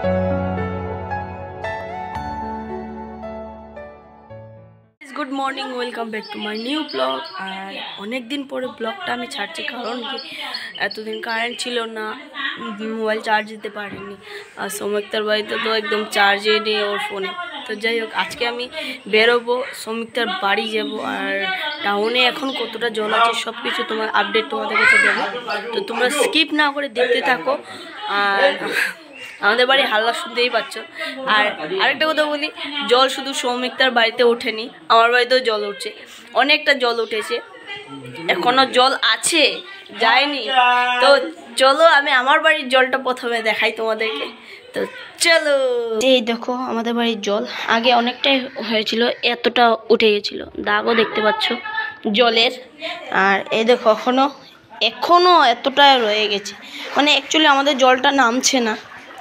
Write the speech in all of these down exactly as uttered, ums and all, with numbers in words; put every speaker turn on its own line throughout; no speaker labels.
Good morning, welcome back to my new blog. আর অনেক দিন পরে ব্লগটা আমি ছাড়ছি, কারণ কি এতদিন কারেন্ট ছিল না, মোবাইল চার্জ দিতে পারিনি। আর সৌমিকতার বাড়িতে তো একদম চার্জে নেই ওর ফোনে। তো যাই হোক, আজকে আমি বেরোবো, সৌমিকতার বাড়ি যাব। আর টাউনে এখন কতটা জল আছে সব কিছু তোমার আপডেট তোমাদের কাছে দেবো। তো তোমরা স্কিপ না করে দেখতে থাকো। আর আমাদের বাড়ি হাল্লা শুনতেই পাচ্ছ। আর আরেকটা কথা বলি, জল শুধু সৌমিকতার বাড়িতে ওঠেনি, আমার বাড়িতেও জল উঠছে, অনেকটা জল উঠেছে, এখনো জল আছে, যায়নি। তো চলো আমি আমার বাড়ির জলটা প্রথমে দেখাই তোমাদেরকে। তো চলো, এই দেখো আমাদের বাড়ির জল আগে অনেকটাই হয়েছিল, এতটা উঠে গেছিল, দাগও দেখতে পাচ্ছ জলের। আর এই দেখো এখনো এখনো এতটা রয়ে গেছে, মানে অ্যাকচুয়ালি আমাদের জলটা নামছে না।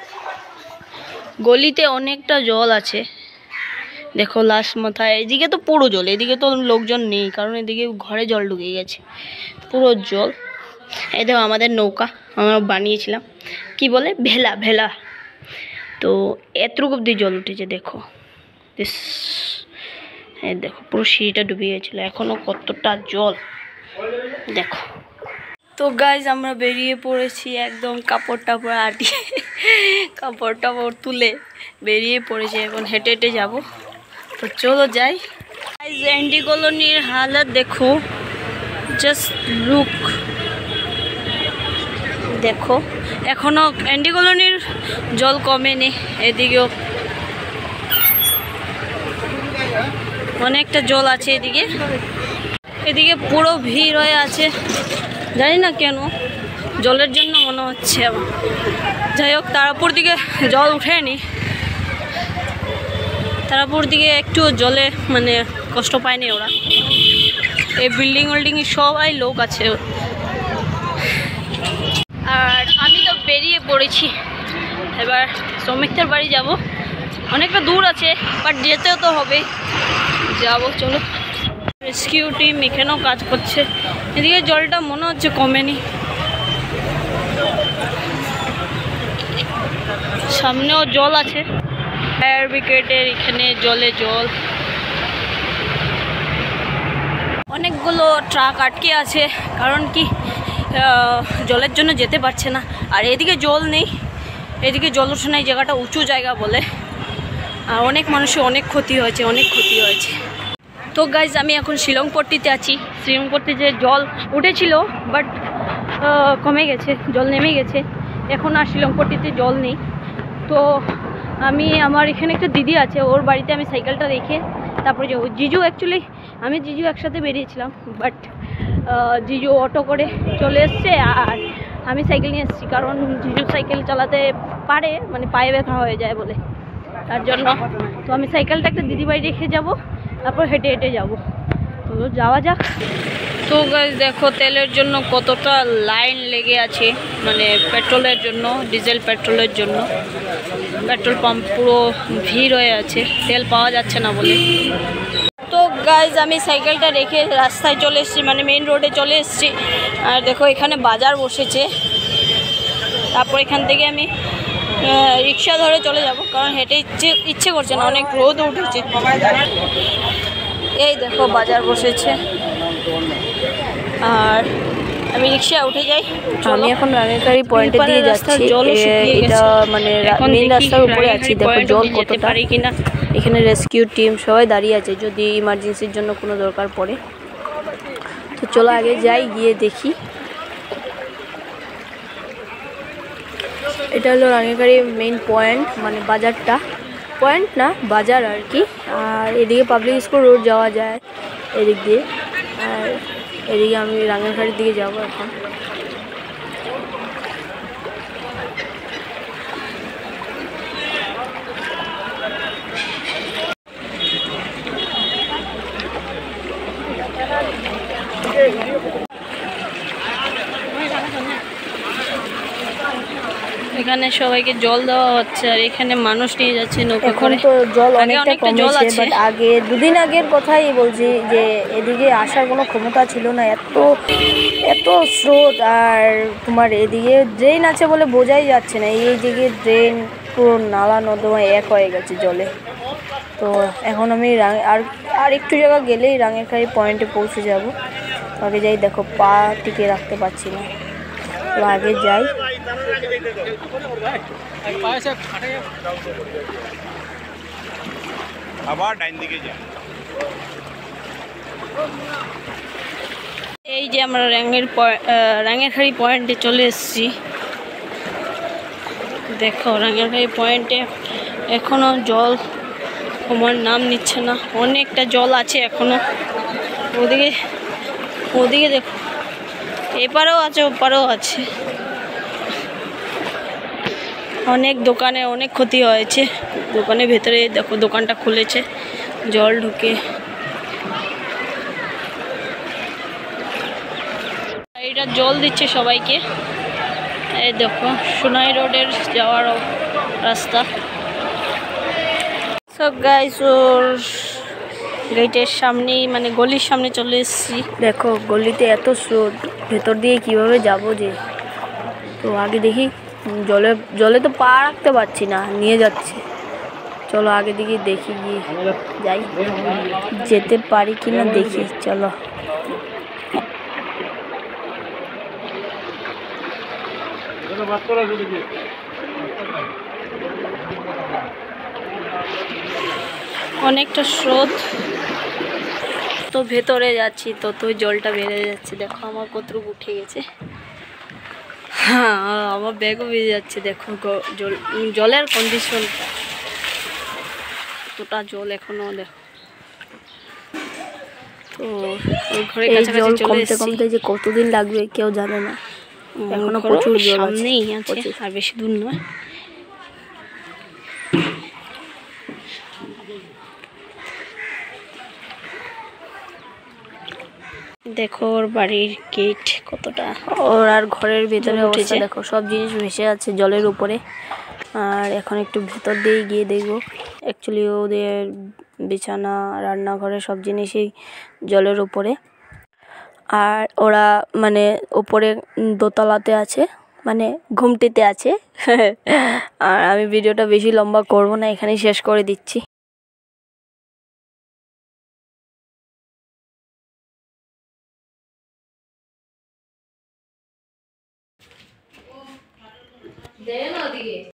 গলিতে অনেকটা জল আছে, দেখো লাস্ট মাথায়। এদিকে তো পুরো জল, এদিকে তো লোকজন নেই, কারণ এদিকে ঘরে জল ঢুকে গেছে, পুরো জল। এই দেখো আমাদের নৌকা আমরা বানিয়েছিলাম, কি বলে ভেলা ভেলা। তো এতটুকু অব্দি জল উঠেছে, দেখো বেশ। এই দেখো পুরো সিঁড়িটা ডুবে গেছিলো, এখনও কতটা জল দেখো। তো গাইজ আমরা বেরিয়ে পড়েছি, একদম কাপড় টাপড় আটিয়ে কাপড় টাপড় তুলে বেরিয়ে পড়েছি, এখন হেঁটে হেঁটে যাবো। তো চলো যাই। গাইজ এনডি কলোনির হালত দেখো, জাস্ট লুক, দেখো এখনো এনডি কলোনির জল কমেনি, এদিকেও অনেকটা জল আছে। এদিকে এদিকে পুরো ভিড় হয়ে আছে, জানি না কেন, জলের জন্য মনে হচ্ছে। যাই হোক, তারাপুর দিকে জল উঠেনি, তারাপুর দিকে একটু জলে মানে কষ্ট পায়নি ওরা। এই বিল্ডিং উল্ডিং সবাই লোক আছে। আর আমি তো বেরিয়ে পড়েছি, এবার সৌমিকতার বাড়ি যাব। অনেকটা দূর আছে, বাট যেতেও তো হবে, যাবো চলো। রেস্কিউ টিম এখানেও কাজ করছে, এদিকে জলটা মনে হচ্ছে কমেনি, সামনেও জল আছে। ফায়ার ব্রিগেডের এখানে জলে জল, অনেকগুলো ট্রাক আটকে আছে, কারণ কি জলের জন্য যেতে পারছে না। আর এদিকে জল নেই, এদিকে জল ওঠে না, এই জায়গাটা উঁচু জায়গা বলে। আর অনেক মানুষের অনেক ক্ষতি হয়েছে, অনেক ক্ষতি হয়েছে। তো গাইজ আমি এখন শিলংপট্টিতে আছি। শিলংপট্টি যে জল উঠেছিল, বাট কমে গেছে, জল নেমে গেছে, এখন আর শিলংপট্টিতে জল নেই। তো আমি, আমার এখানে একটা দিদি আছে, ওর বাড়িতে আমি সাইকেলটা রেখে তারপরে যাবো। জিজু অ্যাকচুয়ালি আমি জিজু একসাথে বেরিয়েছিলাম, বাট জিজু অটো করে চলে এসছে, আর আমি সাইকেল নিয়ে এসেছি, কারণ জিজু সাইকেল চালাতে পারে, মানে পায়ে ব্যথা হয়ে যায় বলে, তার জন্য। তো আমি সাইকেলটা একটা দিদি বাড়ি রেখে যাবো, তারপর হেঁটে হেঁটে যাবো। তো যাওয়া যাক। তো গাইস দেখো তেলের জন্য কতটা লাইন লেগে আছে, মানে পেট্রোলের জন্য, ডিজেল পেট্রোলের জন্য পেট্রোল পাম্প পুরো ভিড় হয়ে আছে, তেল পাওয়া যাচ্ছে না বলে। তো গাইজ আমি সাইকেলটা রেখে রাস্তায় চলে এসেছি, মানে মেইন রোডে চলে এসেছি। আর দেখো এখানে বাজার বসেছে, তারপর এখান থেকে আমি রিক্সা ধরে চলে যাব, কারণ হেঁটে ইচ্ছে ইচ্ছে করছে না, অনেক রোদ উঠেছে। এই দেখো বাজার বসেছে, আর আমি রিক্সায় উঠে যাই। আমি এখন রাঙেরকারি পয়েন্টে দিয়ে যাচ্ছি, এটা মানে মেন রাস্তার উপরে আছি। দেখো জল কতটা পারি কিনা। এখানে রেস্কিউ টিম সবাই দাঁড়িয়ে আছে, যদি ইমার্জেন্সির জন্য কোনো দরকার পড়ে। তো চলো আগে যাই, গিয়ে দেখি। এটা হলো রাঙেরকারি মেইন পয়েন্ট, মানে বাজারটা, পয়েন্ট না বাজার আর কি। আর এদিকে পাবলিক স্কুল রোড যাওয়া যায় এদিক দিয়ে, আর এদিকে আমি রাঙেরখাড়ির দিকে যাবো এখন। এখানে সবাইকে জল দেওয়া হচ্ছে, আর এখানে মানুষ নিয়ে যাচ্ছে নৌকা করে। তো জল অনেকটা কমেছে, বাট আগে দুদিন আগের কথাই বলছি যে এদিকে আসার কোনো ক্ষমতা ছিল না, এত এত স্রোত। আর তোমার এদিকে ড্রেন আছে বলে বোঝাই যাচ্ছে না, এই দিকে ড্রেন পুরো নালা নর্দমা এক হয়ে গেছে জলে। তো এখন আমি আর আর একটু জায়গা গেলেই রাঙেরখাড়ি পয়েন্টে পৌঁছে যাব। আগে যাই, দেখো পা টিকে রাখতে পারছি না, তো আগে যাই।
আবার ডাইন দিকে যাই।
এই যে আমরা রাঙের রাঙেরখাড়ি পয়েন্টে চলে এসেছি। দেখো রাঙেরখাড়ি পয়েন্টে এখনো জল কমার নাম নিচ্ছে না, অনেকটা জল আছে এখনো। ওদিকে ওদিকে দেখো, এপারেও আছে ওপারেও আছে। অনেক দোকানে অনেক ক্ষতি হয়েছে। দোকানের ভেতরে দেখো দোকানটা খুলেছে, জল ঢুকে। এটা জল দিচ্ছে সবাইকে। এই দেখো সোনাই রোডের যাওয়ার রাস্তা। সব গাইস ওর গেটের সামনেই, মানে গলির সামনে চলে এসেছি। দেখো গলিতে এত স্রোত, ভেতর দিয়ে কিভাবে যাব যে। তো আগে দেখি, জলে জলে তো পা রাখতে পারছি না, নিয়ে যাচ্ছে। চলো আগে দিকে দেখি, গিয়ে যাই, যেতে পারি কিনা দেখি। চলো অনেকটা স্রোত, তো ভেতরে যাচ্ছি ততই জলটা বেড়ে যাচ্ছে। দেখো আমার কতটুকু উঠে গেছে। হ্যাঁ, আমার ব্যাগও বেড়ে যাচ্ছে। দেখো জল, জলের কন্ডিশন, কতটা জল এখনো। দেখো তো ওই ঘরের কাছাকাছি চলে এসেছি। কমতে যে কতদিন লাগবে কেউ জানে না, এখনো প্রচুর জল সামনেই আছে, আর বেশি দূর নয়। দেখো ওর বাড়ির গেট কতটা, ওর আর ঘরের ভেতরে উঠেছে। দেখো সব জিনিস ভেসে আছে জলের উপরে। আর এখন একটু ভেতর দিয়ে গিয়ে দেখবো। অ্যাকচুয়ালি ওদের বিছানা, রান্নাঘরে সব জিনিসই জলের উপরে। আর ওরা মানে ওপরে দোতলাতে আছে, মানে ঘুমটিতে আছে। আর আমি ভিডিওটা বেশি লম্বা করব না, এখানেই শেষ করে দিচ্ছি।